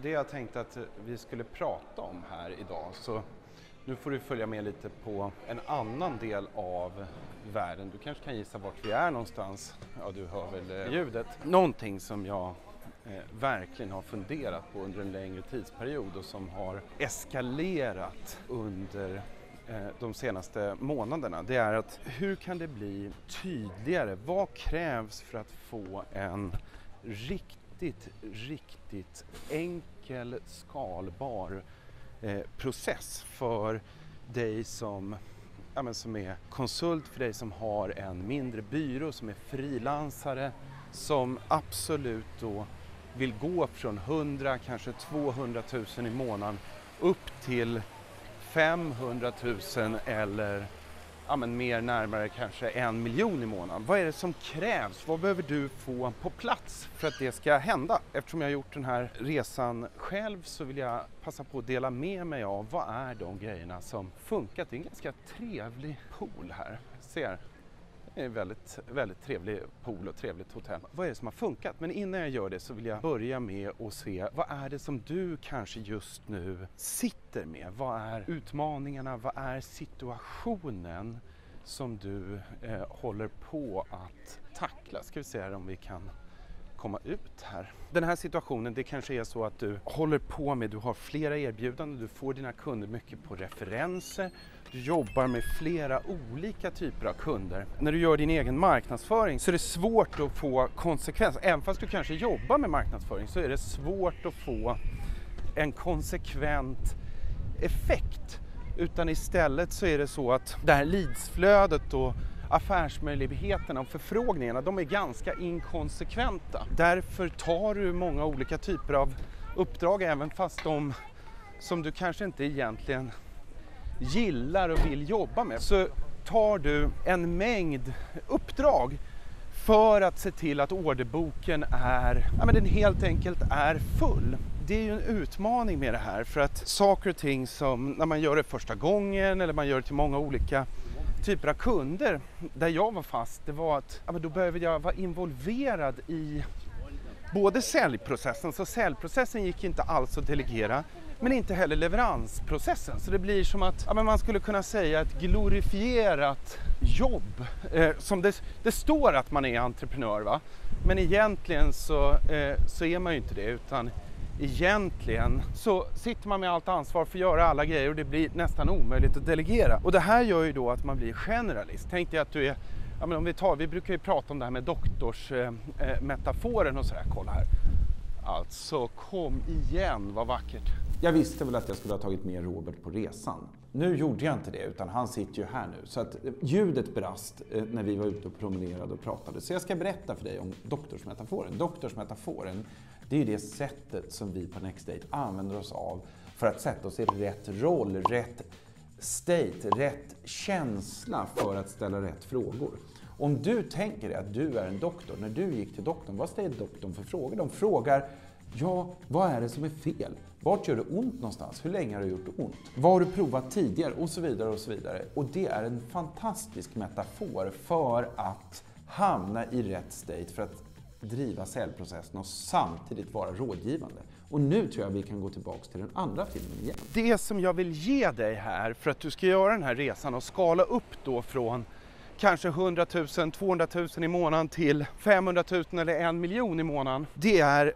det jag tänkte att vi skulle prata om här idag. Så nu får du följa med lite på en annan del av världen. Du kanske kan gissa vart vi är någonstans. Ja, du hör väl ljudet. Någonting som jag verkligen har funderat på under en längre tidsperiod och som har eskalerat under de senaste månaderna, det är att hur kan det bli tydligare? Vad krävs för att få en riktigt enkel, skalbar process för dig som är konsult, för dig som har en mindre byrå, som är frilansare, som absolut då vill gå från 100, kanske 200 000 i månaden upp till 500 000 eller mer närmare kanske 1 miljon i månaden. Vad är det som krävs? Vad behöver du få på plats för att det ska hända? Eftersom jag har gjort den här resan själv så vill jag passa på att dela med mig av vad är de grejerna som funkat. Det är en ganska trevlig pool här. Ser. Det är en väldigt trevlig pool och trevligt hotell. Vad är det som har funkat? Men innan jag gör det så vill jag börja med att se vad är det som du kanske just nu sitter med? Vad är utmaningarna? Vad är situationen som du håller på att tackla? Ska vi se här om vi kan komma ut här. Den här situationen, det kanske är så att du håller på med, du har flera erbjudanden, du får dina kunder mycket på referenser, du jobbar med flera olika typer av kunder. När du gör din egen marknadsföring så är det svårt att få konsekvens. Även fast du kanske jobbar med marknadsföring så är det svårt att få en konsekvent effekt. Utan istället så är det så att det här leadsflödet och affärsmöjligheterna och förfrågningarna, de är ganska inkonsekventa. Därför tar du många olika typer av uppdrag, även fast de som du kanske inte egentligen gillar och vill jobba med. Så tar du en mängd uppdrag för att se till att orderboken den helt enkelt är full. Det är ju en utmaning med det här, för att saker och ting som när man gör det första gången eller man gör det till många olika typer av kunder, där jag var fast, det var att då behöver jag vara involverad i både säljprocessen, så säljprocessen gick inte alls att delegera, men inte heller leveransprocessen. Så det blir som att man skulle kunna säga ett glorifierat jobb, som det står att man är entreprenör, va? Men egentligen så är man ju inte det, utan egentligen så sitter man med allt ansvar för att göra alla grejer och det blir nästan omöjligt att delegera. Och det här gör ju då att man blir generalist. Tänk dig att du är, vi brukar ju prata om det här med doktorsmetaforen och sådär. Kolla här. Alltså, kom igen, vad vackert. Jag visste väl att jag skulle ha tagit med Robert på resan. Nu gjorde jag inte det, utan han sitter ju här nu. Så att ljudet brast när vi var ute och promenerade och pratade. Så jag ska berätta för dig om doktorsmetaforen. Doktorsmetaforen, det är ju det sättet som vi på Next Date använder oss av för att sätta oss i rätt roll, rätt state, rätt känsla för att ställa rätt frågor. Om du tänker dig att du är en doktor, när du gick till doktorn, vad ställer doktorn för frågor? De frågar, vad är det som är fel? Vart gör det ont någonstans? Hur länge har det gjort ont? Vad har du provat tidigare? Och så vidare och så vidare. Och det är en fantastisk metafor för att hamna i rätt state, för att driva säljprocessen och samtidigt vara rådgivande. Och nu tror jag vi kan gå tillbaka till den andra filmen igen. Det som jag vill ge dig här för att du ska göra den här resan och skala upp då från kanske 100 000, 200 000 i månaden till 500 000 eller 1 miljon i månaden. Det är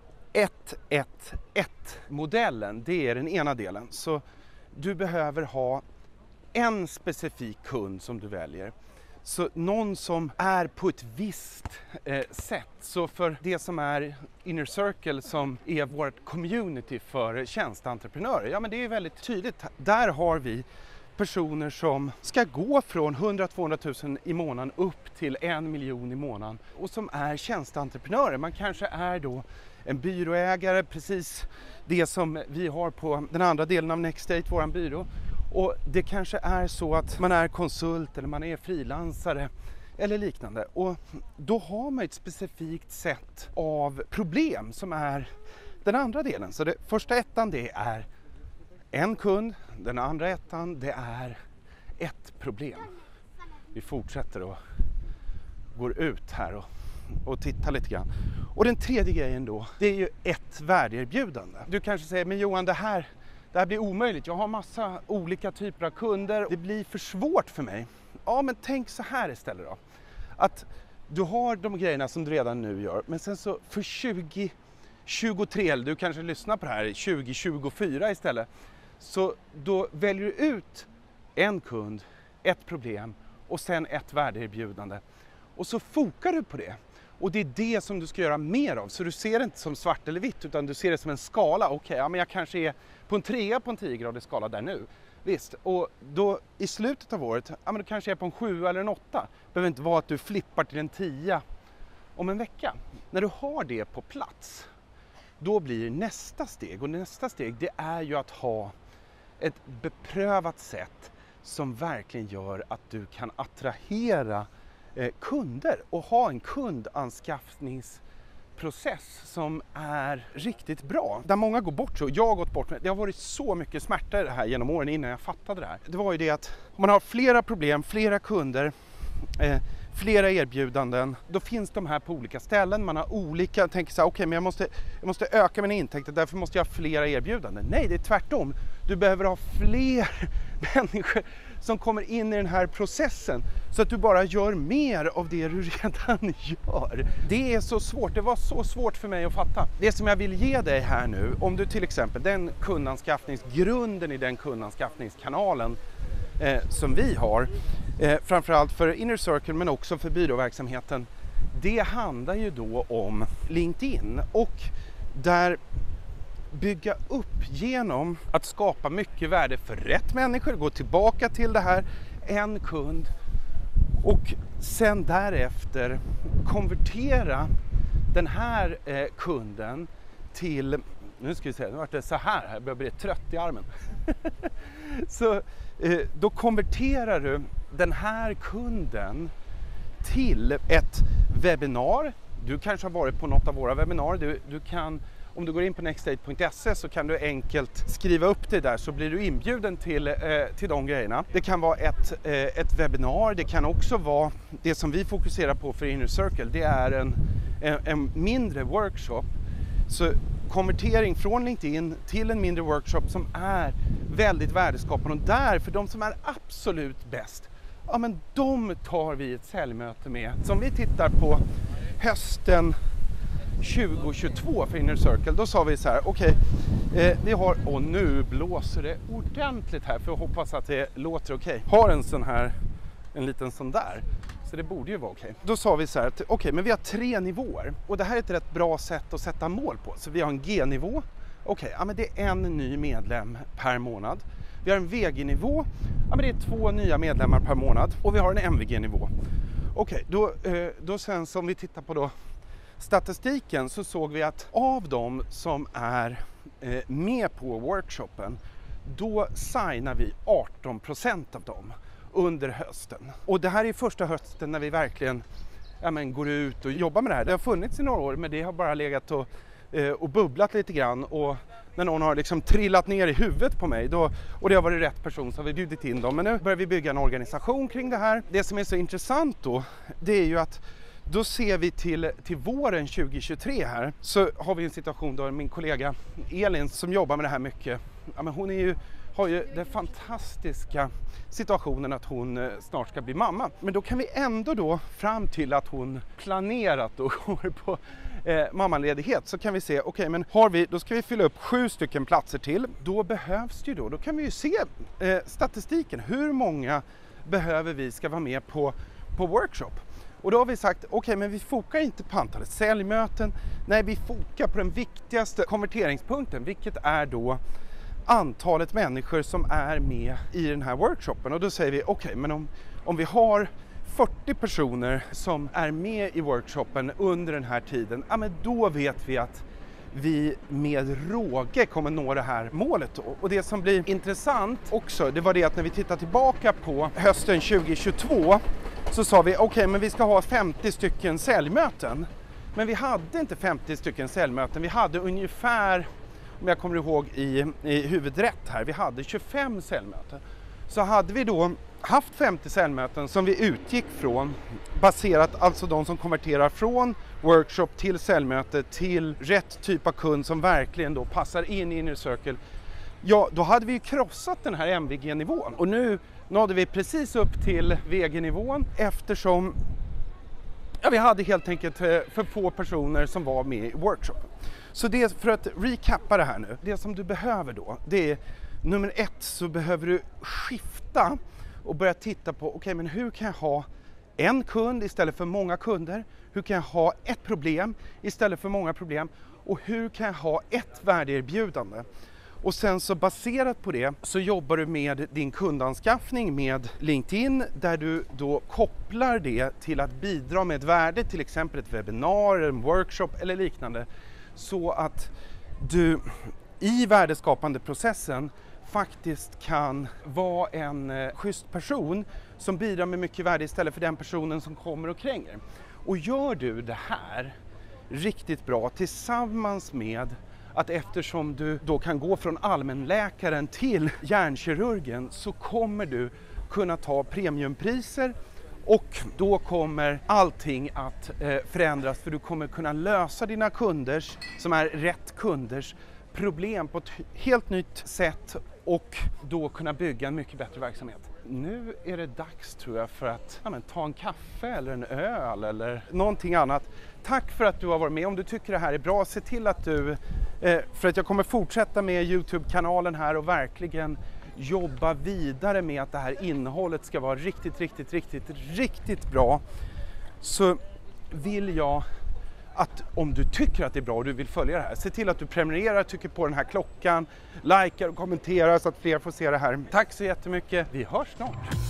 1-1-1-modellen. Det är den ena delen. Så du behöver ha en specifik kund som du väljer. Så någon som är på ett visst sätt. Så för det som är Inner Circle, som är vårt community för tjänsteentreprenörer, men det är väldigt tydligt. Där har vi personer som ska gå från 100-200 000 i månaden upp till 1 miljon i månaden och som är tjänsteentreprenörer. Man kanske är då en byråägare, precis det som vi har på den andra delen av Next Date, våran byrå. Och det kanske är så att man är konsult eller man är frilansare eller liknande. Och då har man ett specifikt sätt av problem som är den andra delen. Så det första ettan, det är en kund. Den andra ettan, det är ett problem. Vi fortsätter och går ut här och och titta lite grann. Och den tredje grejen då, det är ju ett värdeerbjudande. Du kanske säger, men Johan, det här blir omöjligt. Jag har massa olika typer av kunder. Det blir för svårt för mig. Ja, men tänk så här istället då. Att du har de grejerna som du redan nu gör, men sen så för 2023, eller du kanske lyssnar på det här 2024 istället, så då väljer du ut en kund, ett problem och sen ett värdeerbjudande. Och så fokar du på det. Och det är det som du ska göra mer av. Så du ser det inte som svart eller vitt, utan du ser det som en skala. Okej, ja, men jag kanske är på en 3 på en 10-gradig skala där nu. Visst, och då i slutet av året, ja, men du kanske är på en 7 eller en 8. Det behöver inte vara att du flippar till en 10 om en vecka. När du har det på plats, då blir nästa steg. Och nästa steg, det är ju att ha ett beprövat sätt som verkligen gör att du kan attrahera kunder och ha en kundanskaffningsprocess som är riktigt bra. Där många går bort så, jag har gått bort med, det har varit så mycket smärta i det här genom åren innan jag fattade det här. Det var ju det att om man har flera problem, flera kunder, flera erbjudanden, då finns de här på olika ställen. Man har olika, tänker så här, okej, men jag måste öka mina intäkter, därför måste jag ha flera erbjudanden. Nej, det är tvärtom. Du behöver ha fler människor som kommer in i den här processen så att du bara gör mer av det du redan gör. Det är så svårt, det var så svårt för mig att fatta. Det som jag vill ge dig här nu, om du till exempel, den kundanskaffningsgrunden i den kundanskaffningskanalen som vi har, framförallt för Inner Circle men också för byråverksamheten, det handlar ju då om LinkedIn och där bygga upp genom att skapa mycket värde för rätt människor, gå tillbaka till det här, en kund och sen därefter konvertera den här kunden till, nu ska vi se, nu vart det så här, jag börjar bli trött i armen. Så då konverterar du den här kunden till ett webbinar. Du kanske har varit på något av våra webbinarier. Du kan, om du går in på nextstate.se så kan du enkelt skriva upp det där, så blir du inbjuden till de grejerna. Det kan vara ett webbinar, det kan också vara det som vi fokuserar på för Inner Circle. Det är en mindre workshop. Så konvertering från LinkedIn till en mindre workshop som är väldigt värdeskapande, och där för de som är absolut bäst, ja men de tar vi ett säljmöte med. Som vi tittar på hösten 2022 för Inner Circle, då sa vi så här, okej, vi har, och nu blåser det ordentligt här, för jag hoppas att det låter okej. Har en liten sån där, så det borde ju vara okej. Då sa vi så här, okej, men vi har 3 nivåer och det här är ett rätt bra sätt att sätta mål på. Så vi har en G-nivå, okej, ja men det är en ny medlem per månad. Vi har en VG-nivå, ja men det är 2 nya medlemmar per månad, och vi har en MVG-nivå. Okej, då sen som vi tittar på då statistiken, så såg vi att av de som är med på workshopen, då signar vi 18% av dem under hösten. Och det här är första hösten när vi verkligen går ut och jobbar med det här. Det har funnits i några år, men det har bara legat och bubblat lite grann, och när någon har liksom trillat ner i huvudet på mig och det har varit rätt person, så har vi bjudit in dem. Men nu börjar vi bygga en organisation kring det här. Det som är så intressant då, det är ju att då ser vi till våren 2023 här, så har vi en situation då min kollega Elin som jobbar med det här mycket, ja, men hon har ju den fantastiska situationen att hon snart ska bli mamma. Men då kan vi ändå då fram till att hon planerat och går på mammaledighet, så kan vi se, okej, men då ska vi fylla upp 7 stycken platser till. Då behövs det ju då kan vi ju se statistiken. Hur många behöver vi ska vara med på workshop? Och då har vi sagt, okej, men vi fokar inte på antalet säljmöten. Nej, vi fokar på den viktigaste konverteringspunkten, vilket är då antalet människor som är med i den här workshopen. Och då säger vi, okej, men om vi har 40 personer som är med i workshopen under den här tiden, ja men då vet vi att vi med råge kommer nå det här målet då. Och det som blir intressant också, det var det att när vi tittar tillbaka på hösten 2022 så sa vi, okej, men vi ska ha 50 stycken säljmöten. Men vi hade inte 50 stycken säljmöten, vi hade ungefär, om jag kommer ihåg i huvudet rätt här, vi hade 25 säljmöten. så hade vi då haft 50 säljmöten som vi utgick från, baserat alltså de som konverterar från workshop till säljmöte till rätt typ av kund som verkligen då passar in i Inner Circle. Ja, då hade vi ju krossat den här MVG-nivån och nu nådde vi precis upp till VG-nivån eftersom vi hade helt enkelt för få personer som var med i workshop. Så det, för att recappa det här nu, det som du behöver då, det är nummer 1, så behöver du skifta och börja titta på, okej, men hur kan jag ha en kund istället för många kunder? Hur kan jag ha ett problem istället för många problem? Och hur kan jag ha ett värdeerbjudande? Och sen så baserat på det så jobbar du med din kundanskaffning med LinkedIn, där du då kopplar det till att bidra med ett värde, till exempel ett webbinar, en workshop eller liknande, så att du i värdeskapande processen faktiskt kan vara en schysst person som bidrar med mycket värde istället för den personen som kommer och kränger. Och gör du det här riktigt bra tillsammans med att eftersom du då kan gå från allmänläkaren till hjärnkirurgen, så kommer du kunna ta premiumpriser och då kommer allting att förändras, för du kommer kunna lösa dina kunders, som är rätt kunders, problem på ett helt nytt sätt och då kunna bygga en mycket bättre verksamhet. Nu är det dags, tror jag, för att ta en kaffe eller en öl eller någonting annat. Tack för att du har varit med. Om du tycker det här är bra, se till att du, för att jag kommer fortsätta med YouTube-kanalen här och verkligen jobba vidare med att det här innehållet ska vara riktigt bra, så vill jag att om du tycker att det är bra och du vill följa det här, se till att du prenumererar, trycker på den här klockan, likar och kommenterar så att fler får se det här. Tack så jättemycket, vi hörs snart!